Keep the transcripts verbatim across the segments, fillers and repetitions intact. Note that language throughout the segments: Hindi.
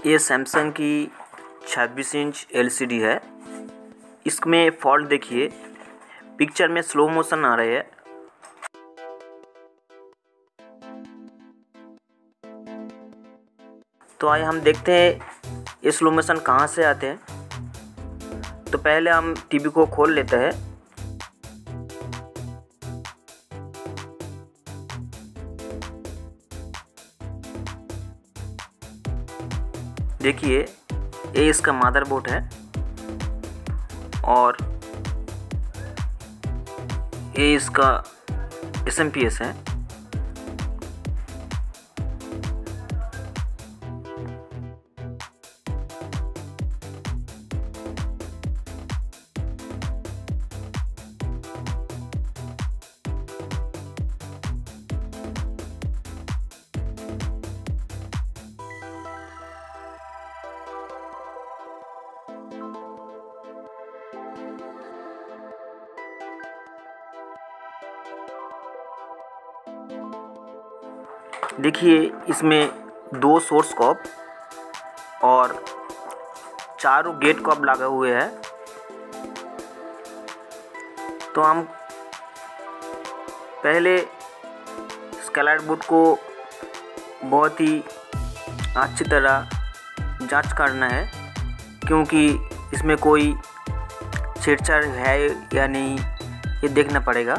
ये सैमसंग की छब्बीस इंच एलसीडी है। इसमें फॉल्ट देखिए, पिक्चर में स्लो मोशन आ रही है। तो आइए हम देखते हैं ये स्लो मोशन कहाँ से आते हैं। तो पहले हम टीवी को खोल लेते हैं। देखिए ये इसका मदरबोर्ड है और ये इसका एस एम पी एस है। देखिए इसमें दो सोर्स कॉप और चारों गेट कॉप लगे हुए हैं। तो हम पहले स्केलर बोर्ड को बहुत ही अच्छी तरह जांच करना है, क्योंकि इसमें कोई छेड़छाड़ है या नहीं ये देखना पड़ेगा,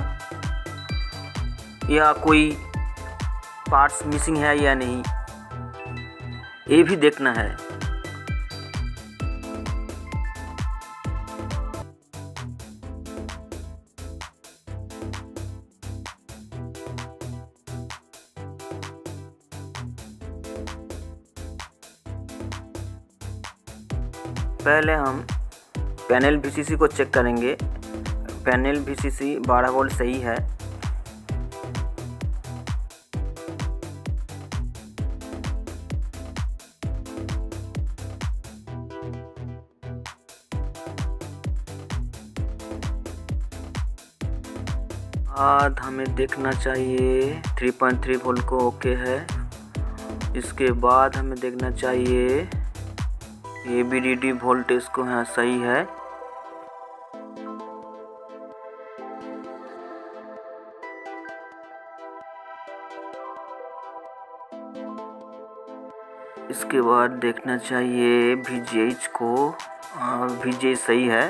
या कोई पार्ट्स मिसिंग है या नहीं ये भी देखना है। पहले हम पैनल वी सी सी को चेक करेंगे। पैनल वी सी सी बारह वोल्ट सही है। बाद हमें देखना चाहिए तीन पॉइंट तीन वोल्ट को ओके है। इसके बाद हमें देखना चाहिए ये बी डी डी वोल्टेज को यहाँ सही है। इसके बाद देखना चाहिए वी जी एच को, वी जी एच सही है।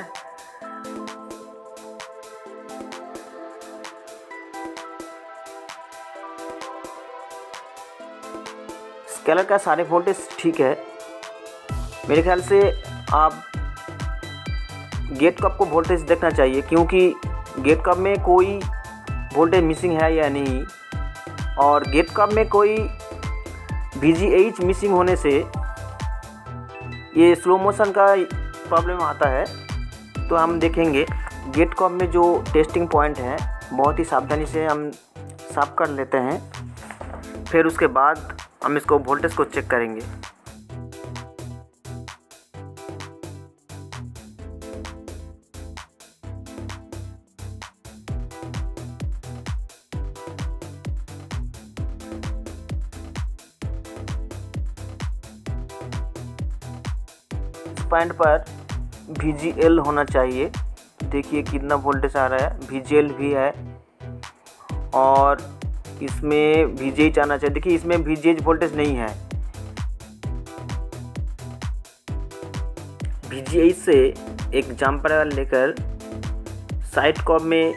स्केलर का सारे वोल्टेज ठीक है। मेरे ख्याल से आप गेट कप को वोल्टेज देखना चाहिए, क्योंकि गेट कप में कोई वोल्टेज मिसिंग है या नहीं, और गेट कप में कोई वी जी एच मिसिंग होने से ये स्लो मोशन का प्रॉब्लम आता है। तो हम देखेंगे गेट कप में जो टेस्टिंग पॉइंट है बहुत ही सावधानी से हम साफ कर लेते हैं, फिर उसके बाद हम इसको वोल्टेज को चेक करेंगे। इस पॉइंट पर वी जी एल होना चाहिए। देखिए कितना वोल्टेज आ रहा है, वी जी एल भी है और इसमें वी जी एच आना चाहिए। देखिए इसमें वी जी एच वोल्टेज नहीं है। वी जी एच से एक जम्पर लेकर साइड कॉब में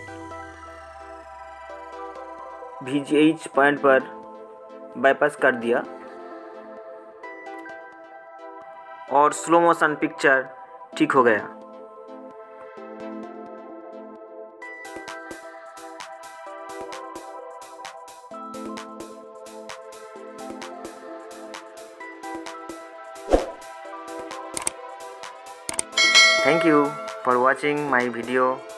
वी जी एच पॉइंट पर बाईपास कर दिया और स्लो मोशन पिक्चर ठीक हो गया। Thank you for watching my video.